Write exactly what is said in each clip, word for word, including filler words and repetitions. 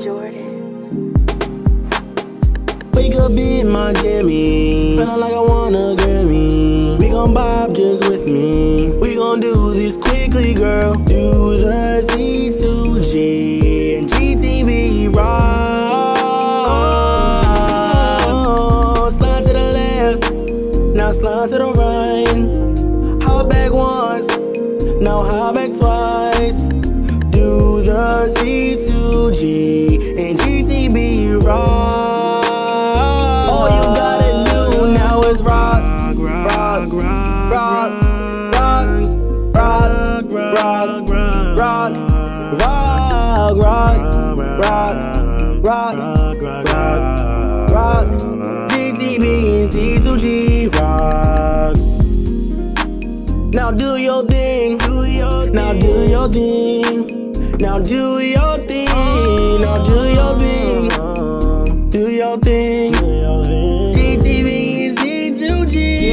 Jordan. Wake up in my jammies, feeling like I want a Grammy. We gon' bob just with me. We gon' do this quickly, girl. Do the Z two G and G T B rock. Oh, slide to the left, now slide to the right. Hop back once, now hop back twice. Do the Z two G and G T B rock. All you gotta do now is rock, rock, rock, rock, rock, rock, rock, rock, rock, rock, rock, rock, rock, G T B and Z two G rock. Now do your thing, now do your thing, now do your thing, now do your thing, do your thing. G T B and Z two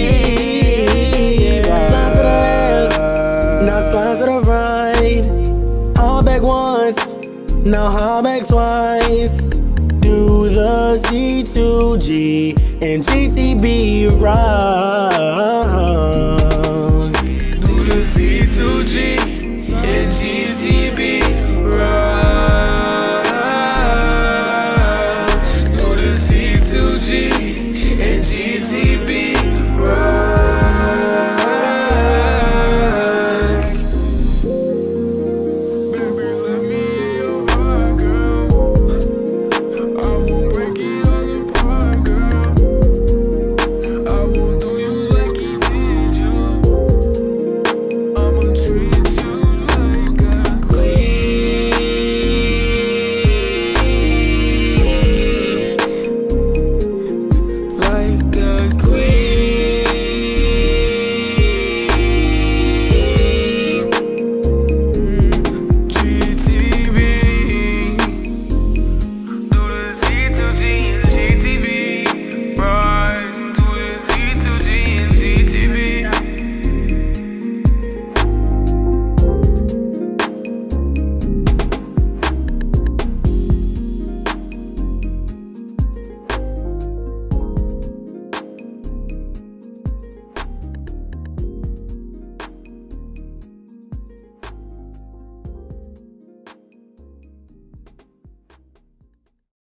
G. Slide to the left, now slide to the right. Hop back once, now hop back twice. Do the Z two G and G T B rock. Do the Z two G